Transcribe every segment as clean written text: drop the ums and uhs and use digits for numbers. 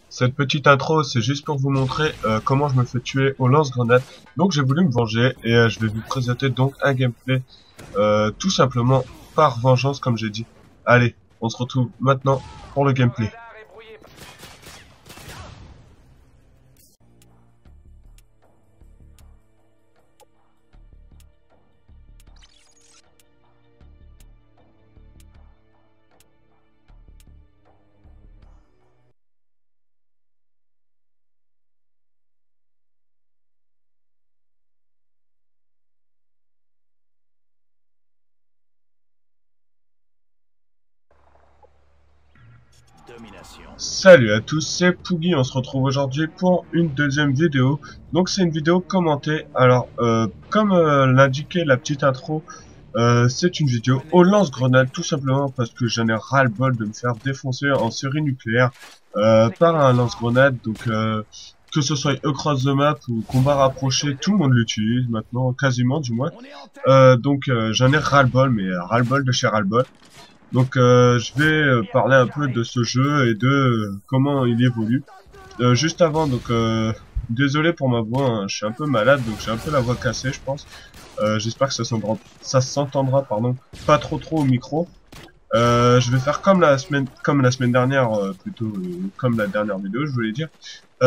Cette petite intro, c'est juste pour vous montrer comment je me fais tuer au lance-grenade. Donc j'ai voulu me venger et je vais vous présenter donc un gameplay tout simplement par vengeance comme j'ai dit. Allez, on se retrouve maintenant pour le gameplay. Salut à tous, c'est Poogie, on se retrouve aujourd'hui pour une deuxième vidéo. Donc c'est une vidéo commentée. Alors comme l'indiquait la petite intro, c'est une vidéo au lance-grenade tout simplement parce que j'en ai ras-le-bol de me faire défoncer en série nucléaire par un lance-grenade. Donc que ce soit across the map ou combat rapproché, tout le monde l'utilise maintenant, quasiment du moins. Donc j'en ai ras-le-bol, mais ras-le-bol de chez ras-le-bol. Donc je vais parler un peu de ce jeu et de comment il évolue. Juste avant, donc désolé pour ma voix, hein, je suis un peu malade, donc j'ai un peu la voix cassée, je pense. J'espère que ça s'entendra, pardon, pas trop au micro. Je vais faire comme la semaine dernière, plutôt comme la dernière vidéo, je voulais dire.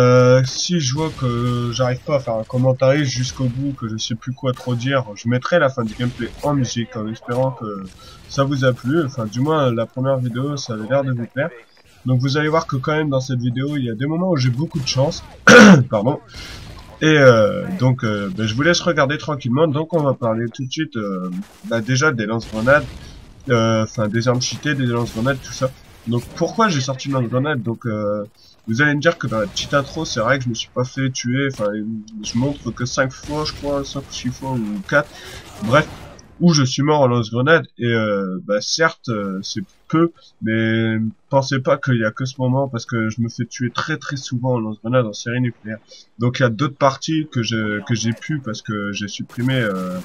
Si je vois que j'arrive pas à faire un commentaire jusqu'au bout, que je sais plus quoi trop dire, je mettrai la fin du gameplay en musique en espérant que ça vous a plu. Enfin, du moins, la première vidéo, ça avait l'air de vous plaire. Donc vous allez voir que quand même dans cette vidéo, il y a des moments où j'ai beaucoup de chance. Pardon. Et donc, je vous laisse regarder tranquillement. Donc on va parler tout de suite déjà des lance-grenades. Enfin des armes cheatées, des lance-grenades, tout ça. Donc pourquoi j'ai sorti une lance-grenade? Donc vous allez me dire que dans la petite intro, c'est vrai que je me suis pas fait tuer, enfin je montre que 5 fois, je crois, 5 ou 6 fois ou 4, bref, où je suis mort en lance-grenade, et certes, c'est peu, mais pensez pas qu'il y a que ce moment, parce que je me fais tuer très souvent en lance-grenade en série nucléaire. Donc il y a d'autres parties que j'ai pu, parce que j'ai supprimé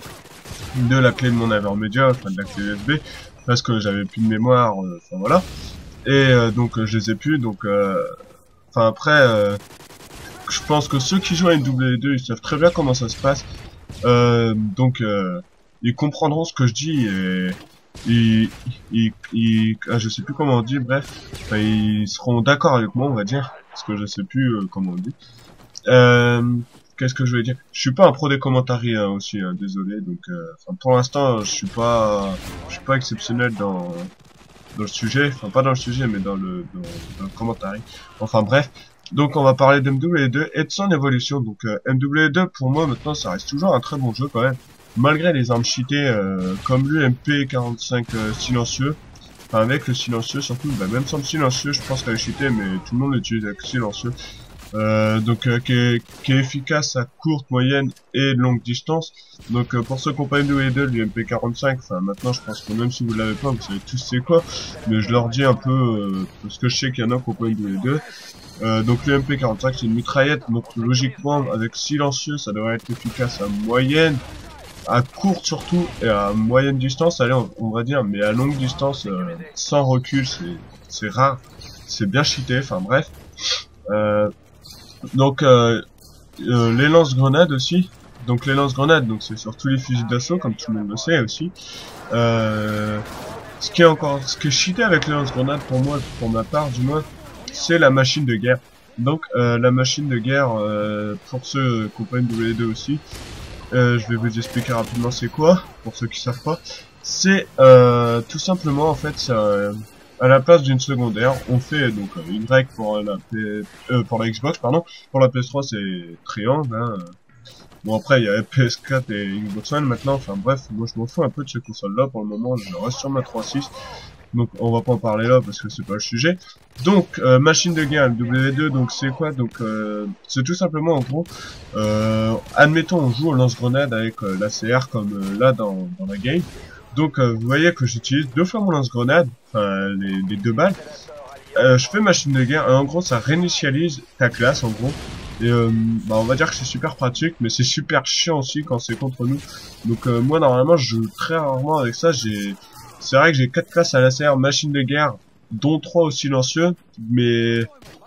de la clé de mon intermédiaire, enfin de la clé USB, parce que j'avais plus de mémoire, enfin voilà, et donc je les ai plus, donc enfin après, je pense que ceux qui jouent à une W2, ils savent très bien comment ça se passe, donc ils comprendront ce que je dis, et je sais plus comment on dit, bref, enfin, ils seront d'accord avec moi, on va dire, parce que je sais plus comment on dit. Qu'est-ce que je voulais dire? Je suis pas un pro des commentaires hein, aussi, hein, désolé. Donc, pour l'instant, je suis pas exceptionnel dans le sujet. Enfin, pas dans le sujet, mais dans le commentaire. Enfin bref. Donc, on va parler d'MW2 et de son évolution. Donc, MW2 pour moi maintenant, ça reste toujours un très bon jeu quand même, malgré les armes cheatées comme l'UMP45 silencieux. Enfin, avec le silencieux surtout. Bah, même sans le silencieux, je pense qu'elle est cheatée, mais tout le monde l'utilise avec le silencieux. Qui est efficace à courte, moyenne et longue distance. Donc pour ceux qui n'ont pas une W2, l'UMP45, enfin maintenant je pense que même si vous l'avez pas, vous savez tous c'est quoi, mais je leur dis un peu parce que je sais qu'il y en a qui n'ont pas une W2. Donc l'UMP45 c'est une mitraillette, donc logiquement avec silencieux ça devrait être efficace à moyenne, à courte surtout, et à moyenne distance, allez on va dire, mais à longue distance sans recul c'est rare, c'est bien cheaté, enfin bref. Donc les lance-grenades aussi. Donc les lance-grenades, donc c'est sur tous les fusils d'assaut comme tout le monde le sait aussi. Ce qui est cheaté avec les lance-grenades pour moi, pour ma part du moins, c'est la machine de guerre. Donc la machine de guerre, pour ceux qui ont pas une W2 aussi, je vais vous expliquer rapidement c'est quoi, pour ceux qui savent pas. C'est tout simplement en fait à la place d'une secondaire, on fait donc une règle pour pour la Xbox, pardon. Pour la PS3, c'est triangle. Hein. Bon après, il y a PS4 et Xbox One maintenant. Enfin bref, moi je m'en fous un peu de ces consoles-là pour le moment. Je reste sur ma 3.6, donc on va pas en parler là parce que c'est pas le sujet. Donc machine de guerre W2, donc c'est quoi? Donc c'est tout simplement en gros, admettons on joue au lance-grenade avec l'ACR comme là dans la game. Donc vous voyez que j'utilise 2 fois mon lance-grenade, enfin les 2 balles. Je fais machine de guerre, et en gros ça réinitialise ta classe en gros. Et on va dire que c'est super pratique, mais c'est super chiant aussi quand c'est contre nous. Donc moi normalement je joue très rarement avec ça. C'est vrai que j'ai 4 classes à l'ACR machine de guerre, dont 3 au silencieux, mais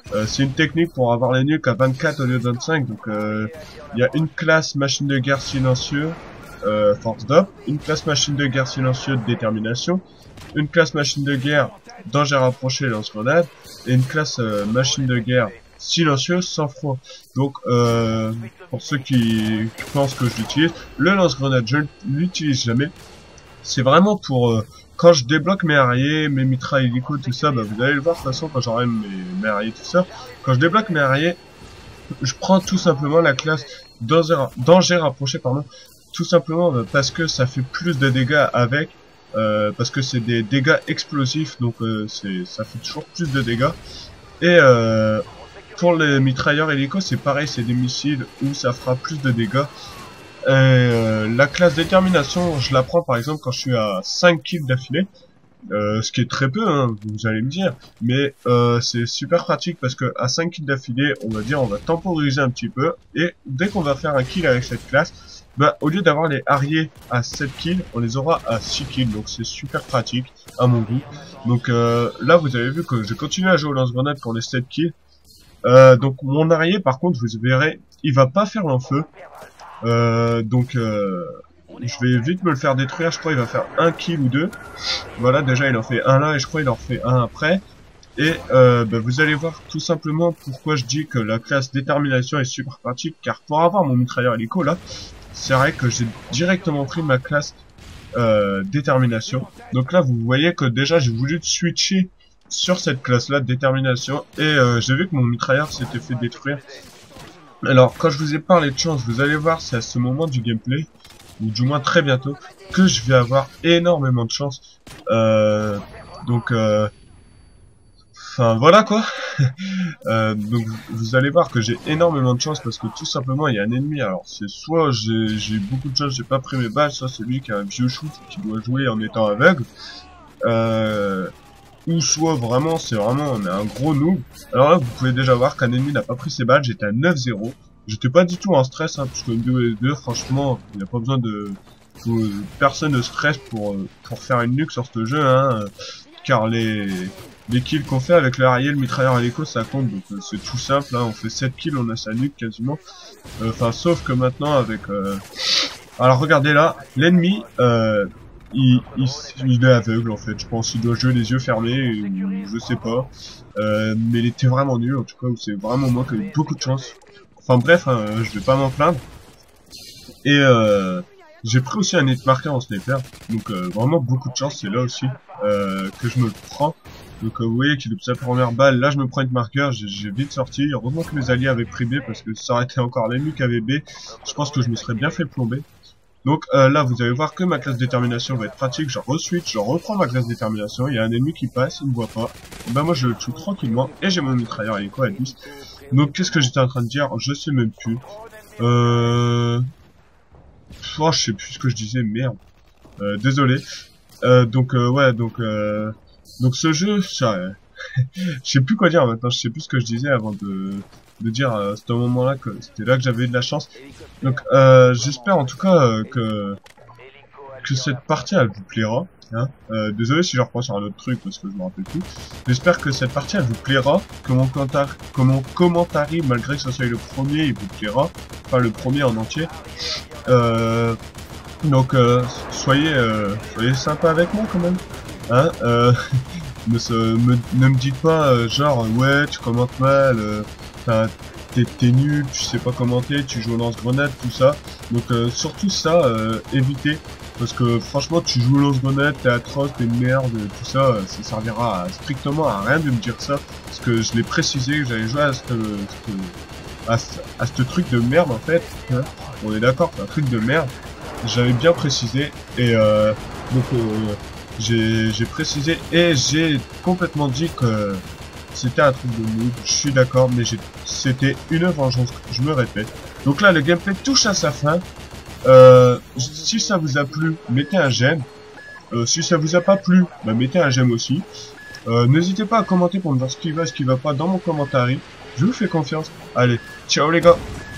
C'est une technique pour avoir les nuques à 24 au lieu de 25. Donc il y a une classe machine de guerre silencieux, force d'op, une classe machine de guerre silencieux de détermination, une classe machine de guerre danger rapproché lance-grenade, et une classe machine de guerre silencieux sans froid. Donc pour ceux qui pensent que je l'utilise, le lance-grenade je ne l'utilise jamais. C'est vraiment pour quand je débloque mes arriers, mes mitrailles hélico, tout ça, bah vous allez le voir de toute façon quand j'aurai mes arriers, tout ça. Quand je débloque mes arriers, je prends tout simplement la classe danger rapproché, pardon, tout simplement parce que ça fait plus de dégâts avec, parce que c'est des dégâts explosifs, donc ça fait toujours plus de dégâts. Et pour les mitrailleurs hélico, c'est pareil, c'est des missiles où ça fera plus de dégâts. La classe détermination, je la prends par exemple quand je suis à 5 kills d'affilée, ce qui est très peu, hein, vous allez me dire, mais c'est super pratique parce que à 5 kills d'affilée, on va dire, on va temporiser un petit peu, et dès qu'on va faire un kill avec cette classe, bah au lieu d'avoir les arriers à 7 kills, on les aura à 6 kills, donc c'est super pratique à mon goût. Donc là vous avez vu que j'ai continué à jouer au lance-grenade pour les 7 kills. Donc mon arrier par contre, vous verrez, il va pas faire l'enfeu. Je vais vite me le faire détruire, je crois il va faire un kill ou deux. Voilà, déjà il en fait un là et je crois il en fait un après. Et vous allez voir tout simplement pourquoi je dis que la classe détermination est super pratique, car pour avoir mon mitrailleur hélico là, c'est vrai que j'ai directement pris ma classe détermination. Donc là vous voyez que déjà j'ai voulu switcher sur cette classe là de détermination, et j'ai vu que mon mitrailleur s'était fait détruire. Alors, quand je vous ai parlé de chance, vous allez voir, c'est à ce moment du gameplay, ou du moins très bientôt, que je vais avoir énormément de chance. Enfin, voilà quoi. Donc, vous allez voir que j'ai énormément de chance parce que tout simplement, il y a un ennemi. Alors, c'est soit j'ai eu beaucoup de chance, j'ai pas pris mes balles, soit c'est lui qui a un vieux shoot qui doit jouer en étant aveugle. Ou soit vraiment, on est un gros noob. Alors là, vous pouvez déjà voir qu'un ennemi n'a pas pris ses balles, j'étais à 9-0. J'étais pas du tout en stress, hein, parce que MW2, franchement, il n'y a pas besoin de... personne ne stresse pour faire une nuque sur ce jeu, hein, car les kills qu'on fait avec le arrière, le mitrailleur hélico, ça compte, donc c'est tout simple, hein, on fait 7 kills, on a sa nuque quasiment. Enfin, sauf que maintenant, avec... Alors regardez là, l'ennemi... il est aveugle en fait, je pense qu'il doit jouer les yeux fermés, je sais pas, mais il était vraiment nul en tout cas, c'est vraiment moi qui ai eu beaucoup de chance. Enfin bref, hein, je vais pas m'en plaindre. Et j'ai pris aussi un hit marker en sniper, donc vraiment beaucoup de chance, c'est là aussi que je me le prends. Donc vous voyez qu'il loupe sa première balle, là je me prends hit marker, j'ai vite sorti, heureusement que mes alliés avaient pris B, parce que ça aurait été encore l'ennemi qui avait B, je pense que je me serais bien fait plomber. Donc là vous allez voir que ma classe détermination va être pratique, je re-switch, je reprends ma classe détermination, il y a un ennemi qui passe, il me voit pas, bah moi je le tue tranquillement, et j'ai mon mitrailleur hélico à 10. Donc qu'est-ce que j'étais en train de dire, je sais même plus. Oh, je sais plus ce que je disais, merde. Désolé. Donc ce jeu, ça, je sais plus quoi dire maintenant, je sais plus ce que je disais avant de dire à ce moment-là que c'était là que j'avais eu de la chance. Donc j'espère en tout cas que cette partie elle vous plaira. Hein. Désolé si je reprends sur un autre truc parce que je me rappelle plus. J'espère que cette partie elle vous plaira, que mon commentary, malgré que ce soit le premier, il vous plaira, enfin le premier en entier. Donc soyez sympa avec moi quand même. Hein. Ne me dites pas genre ouais tu commentes mal, t'es nul, tu sais pas commenter, tu joues au lance-grenade, tout ça. Donc surtout ça, évitez. Parce que franchement tu joues au lance-grenade, t'es atroce, t'es une merde, tout ça, ça servira strictement à rien de me dire ça. Parce que je l'ai précisé que j'allais jouer à ce truc de merde en fait. Hein. On est d'accord, c'est un truc de merde. J'avais bien précisé et j'ai précisé et j'ai complètement dit que c'était un truc de noob, je suis d'accord, mais c'était une vengeance, je me répète. Donc là, le gameplay touche à sa fin. Si ça vous a plu, mettez un j'aime. Si ça vous a pas plu, bah mettez un j'aime aussi. N'hésitez pas à commenter pour me dire ce qui va pas dans mon commentaire. Je vous fais confiance. Allez, ciao les gars.